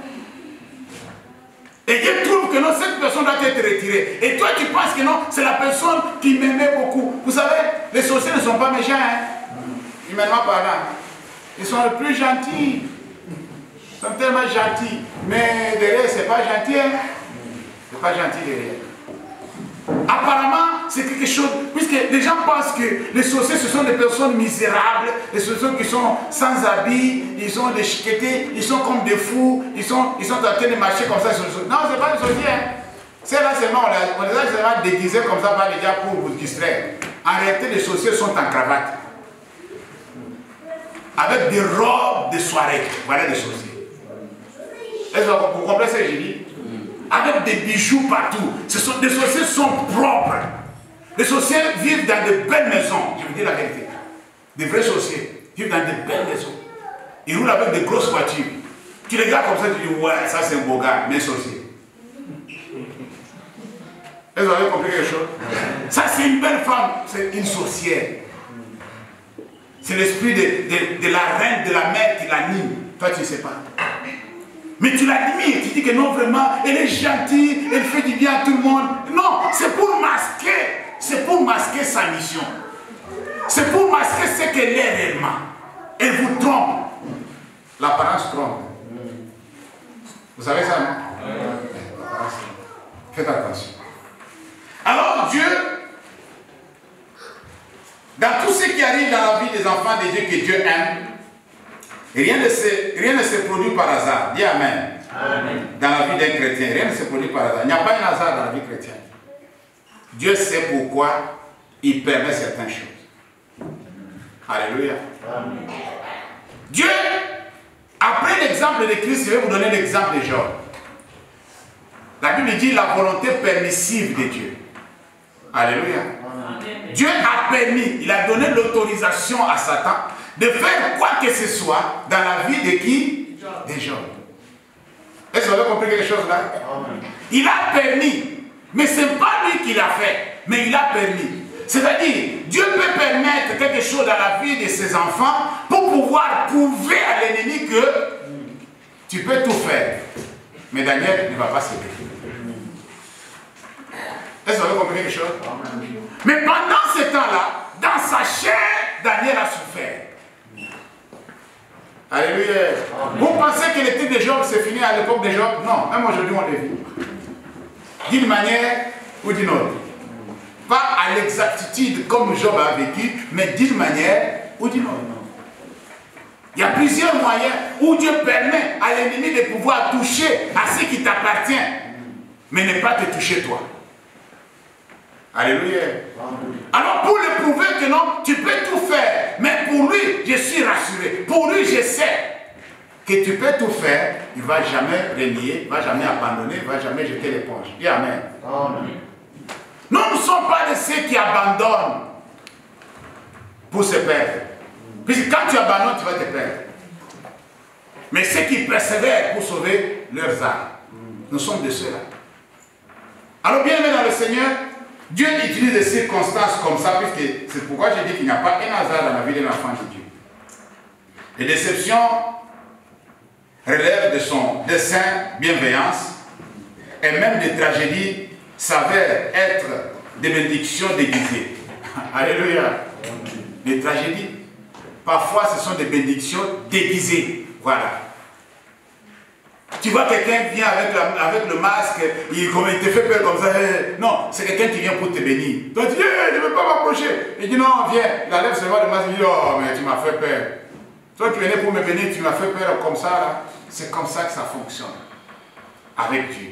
Et Dieu trouve que non, cette personne doit être retirée. Et toi, tu penses que non, c'est la personne qui m'aimait beaucoup. Vous savez, les sorciers ne sont pas méchants. Hein? Humainement parlant. Ils sont les plus gentils. Ils sont tellement gentils. Mais derrière, c'est pas gentil. Hein? C'est pas gentil derrière. Apparemment, c'est quelque chose, puisque les gens pensent que les sorciers, ce sont des personnes misérables, des sorciers qui sont sans habits, ils ont des chiquetés, ils sont comme des fous, ils sont en train de marcher comme ça. Non, ce n'est pas des sorciers. Hein. C'est là seulement, on les a seulement déguisés comme ça par les gens pour vous distraire. En réalité, les sorciers sont en cravate. Avec des robes de soirée. Voilà des sorciers. Est-ce que vous comprenez ce que je dis? Avec des bijoux partout. Les sorciers sont propres. Les sorciers vivent dans de belles maisons. Je vous dis la vérité. Des vrais sorciers vivent dans de belles maisons. Ils roulent avec de grosses voitures. Tu les regardes comme ça, tu dis, ouais, ça c'est un beau gars, mais sorcier. Est-ce que vous avez compris quelque chose? Ça c'est une belle femme, c'est une sorcière. C'est l'esprit de la reine, de la mère qui l'anime. Toi tu ne sais pas. Mais tu l'admires, tu dis que non, vraiment, elle est gentille, elle fait du bien à tout le monde. Non, c'est pour masquer sa mission. C'est pour masquer ce qu'elle est réellement. Elle vous trompe. L'apparence trompe. Vous savez ça, non? Faites attention. Alors Dieu, dans tout ce qui arrive dans la vie des enfants de Dieu que Dieu aime, rien ne se produit par hasard. Dis Amen. Amen. Dans la vie d'un chrétien, rien ne se produit par hasard. Il n'y a pas un hasard dans la vie chrétienne. Dieu sait pourquoi il permet certaines choses. Alléluia. Amen. Dieu, après l'exemple de Christ, je vais vous donner l'exemple de Job. La Bible dit la volonté permissive de Dieu. Alléluia. Amen. Dieu a permis, il a donné l'autorisation à Satan de faire quoi que ce soit dans la vie de qui? De Job. Est-ce que vous avez compris quelque chose là? Amen. Il a permis, mais ce n'est pas lui qui l'a fait, mais il a permis. C'est-à-dire, Dieu peut permettre quelque chose dans la vie de ses enfants pour pouvoir prouver à l'ennemi que tu peux tout faire. Mais Daniel ne va pas céder. Est-ce que vous avez compris quelque chose? Mais pendant ce temps-là, dans sa chair, Daniel a souffert. Alléluia. Vous pensez que l'étude de Job c'est fini à l'époque de Job? Non, même aujourd'hui on le vit. D'une manière ou d'une autre. Pas à l'exactitude comme Job a vécu, mais d'une manière ou d'une autre. Il y a plusieurs moyens où Dieu permet à l'ennemi de pouvoir toucher à ce qui t'appartient, mais ne pas te toucher toi. Alléluia. Alors pour le prouver que non, tu peux tout faire, mais pour lui, je suis rassuré. Pour lui, je sais que tu peux tout faire, il ne va jamais renier, il ne va jamais abandonner, il ne va jamais jeter l'éponge. Dis Amen. Amen. Nous ne sommes pas de ceux qui abandonnent pour se perdre. Puisque quand tu abandonnes, tu vas te perdre. Mais ceux qui persévèrent pour sauver leurs âmes, nous sommes de ceux-là. Alors bien aimé dans le Seigneur, Dieu utilise des circonstances comme ça, puisque c'est pourquoi je dis qu'il n'y a pas un hasard dans la vie d'un enfant de Dieu. Les déceptions relèvent de son dessein, bienveillance, et même des tragédies s'avèrent être des bénédictions déguisées. Alléluia. Les tragédies, parfois ce sont des bénédictions déguisées. Voilà. Tu vois quelqu'un qui vient avec le masque, il te fait peur comme ça. Non, c'est quelqu'un qui vient pour te bénir. Toi tu dis, je ne veux pas m'approcher. Il dit non, viens. Il enlève seulement le masque, il dit, oh, mais tu m'as fait peur. Toi qui venais pour me bénir, tu m'as fait peur comme ça. Là. C'est comme ça que ça fonctionne. Avec Dieu.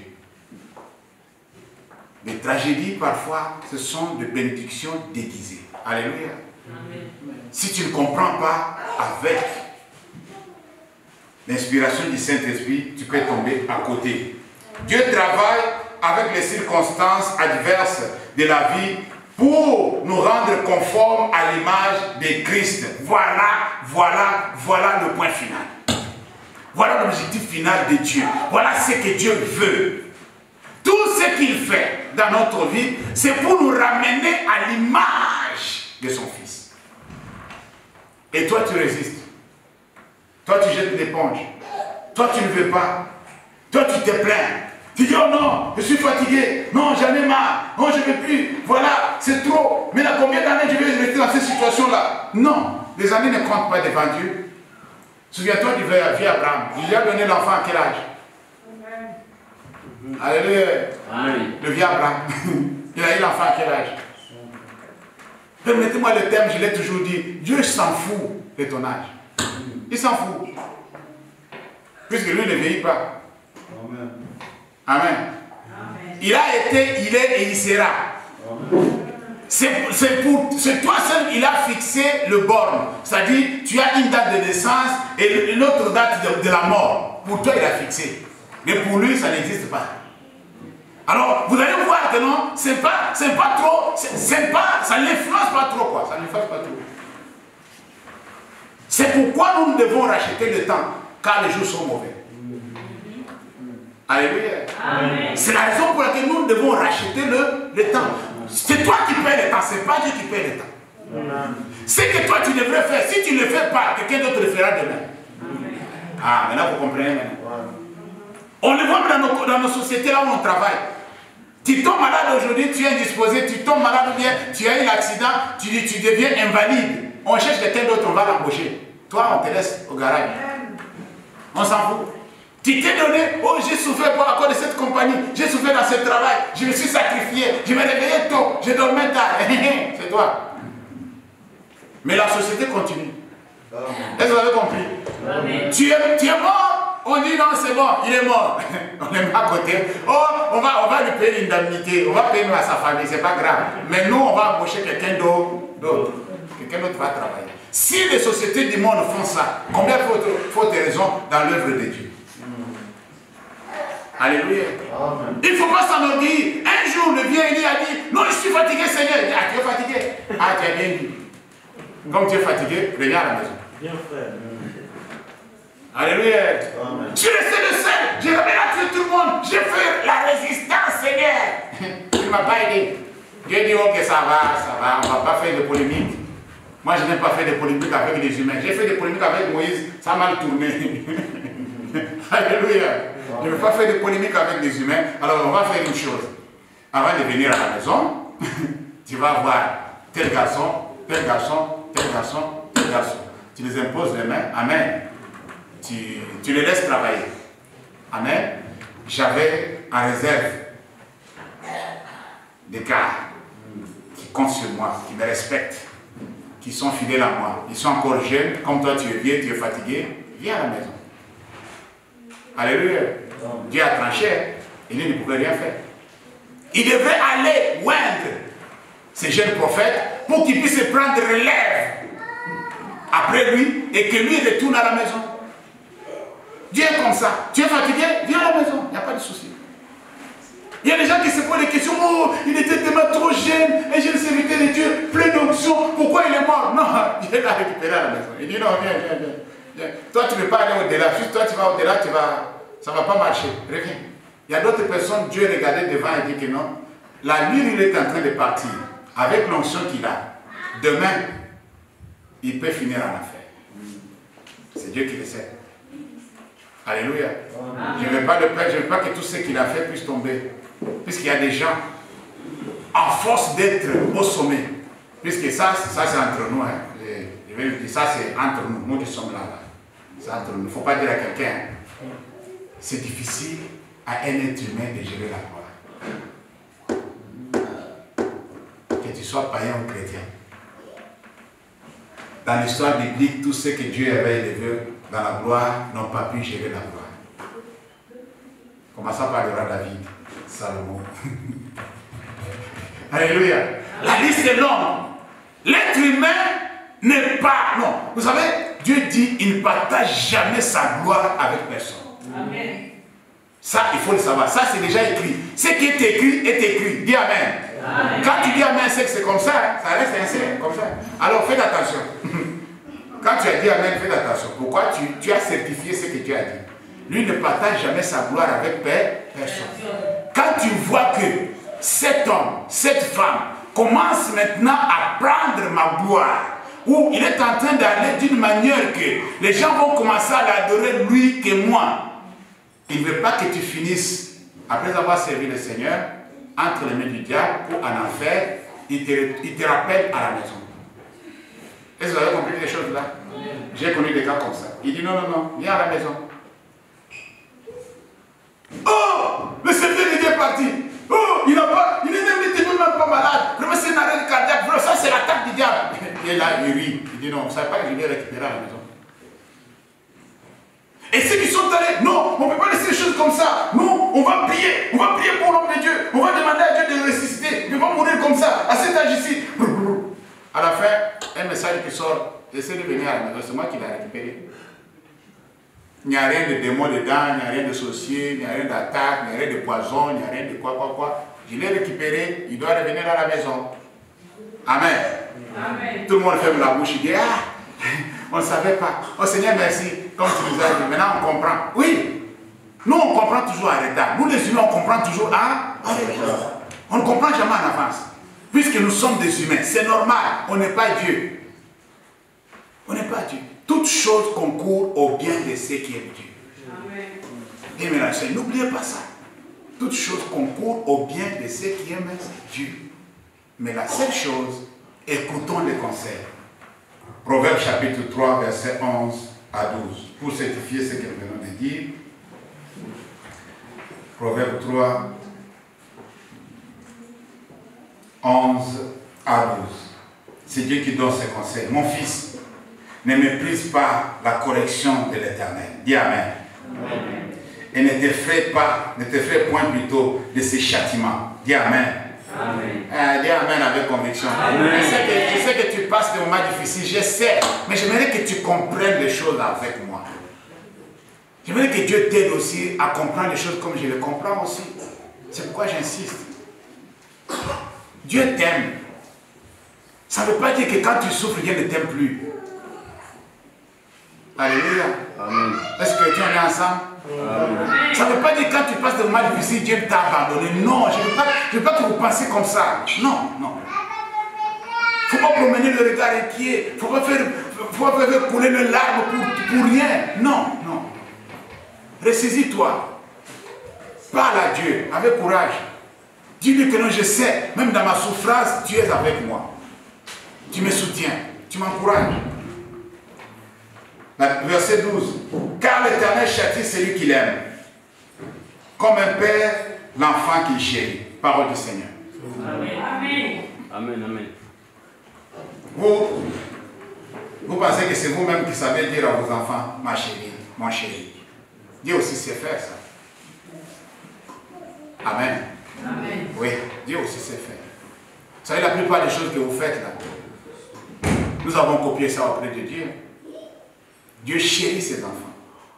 Les tragédies, parfois, ce sont des bénédictions déguisées. Alléluia. Amen. Si tu ne comprends pas avec l'inspiration du Saint-Esprit, tu peux tomber à côté. Dieu travaille avec les circonstances adverses de la vie pour nous rendre conformes à l'image de Christ. Voilà le point final. Voilà l'objectif final de Dieu. Voilà ce que Dieu veut. Tout ce qu'il fait dans notre vie, c'est pour nous ramener à l'image de son Fils. Et toi, tu résistes. Toi, tu jettes l'éponge. Toi, tu ne veux pas. Toi, tu te plains. Tu dis, oh non, je suis fatigué. Non, j'en ai marre. Non, je ne veux plus. Voilà, c'est trop. Mais dans combien d'années je vais rester dans cette situation-là? Non, les années ne comptent pas devant Dieu. Souviens-toi du vieux Abraham. Il lui a donné l'enfant à quel âge? Alléluia. Amen. Le vieux Abraham. Il a eu l'enfant à quel âge? Permettez-moi le terme, je l'ai toujours dit. Dieu s'en fout de ton âge. Il s'en fout. Puisque lui ne vieillit pas. Amen. Amen. Amen. Il a été, il est et il sera. Amen. c'est toi seul, il a fixé le borne. C'est-à-dire, tu as une date de naissance et une autre date de la mort. Pour toi, il a fixé. Mais pour lui, ça n'existe pas. Alors, vous allez voir que non, c'est pas trop, ça ne l'influence pas trop, quoi. Ça ne l'influence pas trop. C'est pourquoi nous devons racheter le temps, car les jours sont mauvais. Alléluia. C'est la raison pour laquelle nous devons racheter le temps. C'est toi qui paies le temps, c'est pas Dieu qui paie le temps. C'est que toi tu devrais faire. Si tu ne le fais pas, quelqu'un d'autre le fera demain. Ah, maintenant vous comprenez maintenant. On le voit dans nos sociétés là où on travaille. Tu tombes malade aujourd'hui, tu es indisposé, tu tombes malade ou bien tu as eu un accident, tu deviens invalide. On cherche quelqu'un d'autre, on va l'embaucher. Toi, on te laisse au garage. On s'en fout. Tu t'es donné, oh j'ai souffert pour accord de cette compagnie, j'ai souffert dans ce travail, je me suis sacrifié, je me réveillais tôt, je dormais tard. C'est toi. Mais la société continue. Est-ce que vous avez compris? Tu es mort, on dit non c'est bon, il est mort. On est à côté. Oh, on va lui payer l'indemnité, on va payer à sa famille, c'est pas grave. Mais nous, on va embaucher quelqu'un d'autre. Quelqu'un d'autre va travailler. Si les sociétés du monde font ça, combien faut de raisons dans l'œuvre de Dieu? Alléluia. Amen. Il ne faut pas s'enorgueillir. Un jour, le vieux Élie a dit, non, je suis fatigué, Seigneur. Il dit, ah, tu es fatigué? Ah, tu as bien dit. Comme tu es fatigué, reviens à la maison. Bien fait. Alléluia. Amen. Je suis resté le seul. J'ai ramené à tuer tout le monde. J'ai fait la résistance, Seigneur. Il ne m'a pas aidé. Dieu dit, ok, ça va. On ne va pas faire de polémique. Moi, je n'ai pas fait de polémique avec les humains. J'ai fait des polémiques avec Moïse. Ça a mal tourné. Alléluia. Je ne veux pas faire de polémique avec les humains. Alors, on va faire une chose. Avant de venir à la maison, tu vas voir tel garçon, tel garçon, tel garçon, tel garçon. Tu les imposes les mains. Amen. Tu les laisses travailler. Amen. J'avais en réserve des gars qui comptent sur moi, qui me respectent, qui sont fidèles à moi. Ils sont encore jeunes. Comme toi, tu es vieux, tu es fatigué. Viens à la maison. Alléluia. Dieu a tranché et lui ne pouvait rien faire. Il devait aller oindre ces jeunes prophètes pour qu'ils puissent prendre relève après lui et que lui retourne à la maison. Dieu est comme ça. Tu es fatigué? Viens à la maison. Il n'y a pas de souci. Il y a des gens qui se posent des questions. Oh, il était tellement trop jeune, un jeune serviteur de Dieu, plein d'onction. Pourquoi il est mort? Non, Dieu l'a récupéré à la maison. Il dit non, viens. Toi, tu ne veux pas aller au-delà. Juste toi, tu vas au-delà, ça ne va pas marcher. Reviens. Il y a d'autres personnes, Dieu regardait devant et dit que non. La lune, il est en train de partir. Avec l'onction qu'il a, demain, il peut finir en affaire. C'est Dieu qui le sait. Alléluia. Je ne veux pas que tout ce qu'il a fait puisse tomber. Puisqu'il y a des gens en force d'être au sommet. Puisque ça c'est entre nous. Hein. Je vais dire, ça c'est entre nous. Nous qui sommes là. C'est entre nous. Il ne faut pas dire à quelqu'un. C'est difficile à un être humain de gérer la gloire. Que tu sois païen ou chrétien. Dans l'histoire biblique, tous ceux que Dieu avait élevés dans la gloire n'ont pas pu gérer la gloire. Commençons par le roi David, Salomon. Alléluia. La liste est longue. L'être humain n'est pas... Non, vous savez, Dieu dit, il ne partage jamais sa gloire avec personne. Amen. Ça, il faut le savoir. Ça, c'est déjà écrit. Ce qui est écrit est écrit. Dis Amen. Amen. Quand tu dis Amen, c'est que c'est comme ça. Ça reste ainsi, comme ça. Alors, faites attention. Quand tu as dit Amen, faites attention. Pourquoi tu as certifié ce que tu as dit? Lui ne partage jamais sa gloire avec personne. Quand tu vois que cet homme, cette femme, commence maintenant à prendre ma gloire, où il est en train d'aller d'une manière que les gens vont commencer à l'adorer lui que moi, il ne veut pas que tu finisses, après avoir servi le Seigneur, entre les mains du diable ou en enfer, il te rappelle à la maison. Est-ce que vous avez compris les choses là? J'ai connu des cas comme ça. Il dit non, viens à la maison. Oh, le serviteur de Dieu est parti. Oh, il n'était même pas malade. Vraiment, c'est une arrêt cardiaque. Ça, c'est l'attaque du diable. Et là, il rit. Il dit non, vous ne savez pas que je l'ai récupéré à la maison. Et ceux qui sont allés, non, on ne peut pas laisser les choses comme ça. Non, on va prier pour l'homme de Dieu, on va demander à Dieu de ressusciter, il va mourir comme ça, à cet âge ici. À la fin, un message qui sort, essaie de venir à la maison, c'est moi qui l'ai récupéré. Il n'y a rien de démon dedans, il n'y a rien de sorcier, il n'y a rien d'attaque, il n'y a rien de poison, il n'y a rien de quoi. Je l'ai récupéré, il doit revenir à la maison. Amen. Amen. Tout le monde ferme la bouche, il dit, ah, on ne savait pas. Oh Seigneur, merci, comme tu nous as dit, maintenant on comprend. Oui, nous on comprend toujours en retard. Nous les humains, on comprend toujours en retard. On ne comprend jamais en avance. Puisque nous sommes des humains, c'est normal, on n'est pas Dieu. On n'est pas Dieu. Toute chose concourt au bien de ceux qui aiment Dieu. Amen. Et maintenant, n'oubliez pas ça. Toute chose concourt au bien de ceux qui aiment Dieu. Mais la seule chose, écoutons les conseils. Proverbe chapitre 3, verset 11 à 12. Pour certifier ce que nous venons de dire. Proverbe 3, 11 à 12. C'est Dieu qui donne ses conseils. Mon fils, ne méprise pas la correction de l'Éternel. Dis Amen. Amen. Et ne t'effraie point plutôt de ses châtiments. Dis Amen. Amen. Dis Amen avec conviction. Amen. Je sais que tu passes des moments difficiles, je sais, mais j'aimerais que tu comprennes les choses avec moi. J'aimerais que Dieu t'aide aussi à comprendre les choses comme je les comprends aussi. C'est pourquoi j'insiste. Dieu t'aime. Ça ne veut pas dire que quand tu souffres, Dieu ne t'aime plus. Alléluia. Est-ce que Dieu est ensemble? Amen. Ça ne veut pas dire que quand tu passes des moments difficiles, Dieu t'a abandonné. Non, je ne veux pas que vous pensiez comme ça. Non. Il ne faut pas promener le regard inquiet. Il ne faut pas faire couler le larme pour rien. Non. Ressaisis-toi. Parle à Dieu avec courage. Dis-lui que non, je sais, même dans ma souffrance, tu es avec moi. Tu me soutiens, tu m'encourages. Verset 12. Car l'Éternel châtie celui qu'il aime, comme un père l'enfant qu'il chérit. Parole du Seigneur. Amen. Vous pensez que c'est vous-même qui savez dire à vos enfants, ma chérie, mon chéri. Dieu aussi sait faire ça. Amen. Oui, Dieu aussi sait faire. Vous savez, la plupart des choses que vous faites là, nous avons copié ça auprès de Dieu. Dieu chérit ses enfants.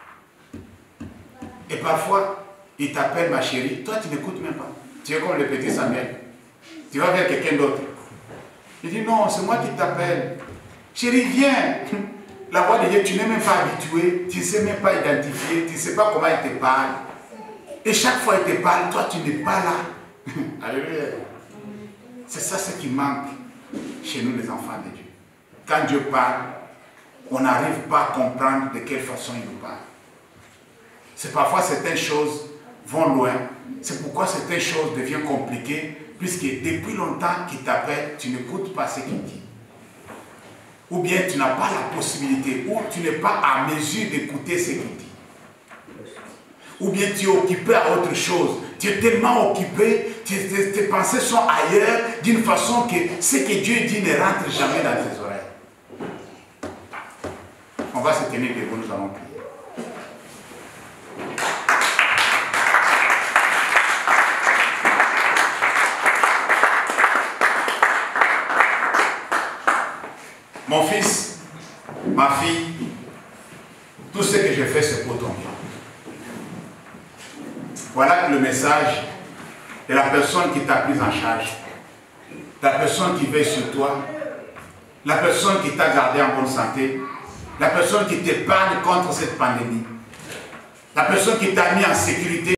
Et parfois, il t'appelle ma chérie, toi tu n'écoutes même pas. Tu es comme le petit Samuel. Tu vas vers quelqu'un d'autre. Il dit non, c'est moi qui t'appelle. Chérie, viens. La voix de Dieu, tu n'es même pas habitué, tu ne sais même pas identifier, tu ne sais pas comment il te parle. Et chaque fois qu'il te parle, toi tu n'es pas là. Alléluia. C'est ça ce qui manque chez nous les enfants de Dieu. Quand Dieu parle, on n'arrive pas à comprendre de quelle façon il nous parle. C'est parfois certaines choses vont loin. C'est pourquoi certaines choses deviennent compliquées, puisque depuis longtemps qu'il t'appelle, tu n'écoutes pas ce qu'il dit. Ou bien tu n'as pas la possibilité, ou tu n'es pas à mesure d'écouter ce qu'il dit. Ou bien tu es occupé à autre chose. Tu es tellement occupé, tes pensées sont ailleurs, d'une façon que ce que Dieu dit ne rentre jamais dans tes oreilles. On va se tenir debout, nous allons prier. Mon fils, ma fille, tout ce que je fais, c'est pour ton bien. Voilà le message de la personne qui t'a pris en charge, la personne qui veille sur toi, la personne qui t'a gardé en bonne santé, la personne qui t'épargne contre cette pandémie, la personne qui t'a mis en sécurité.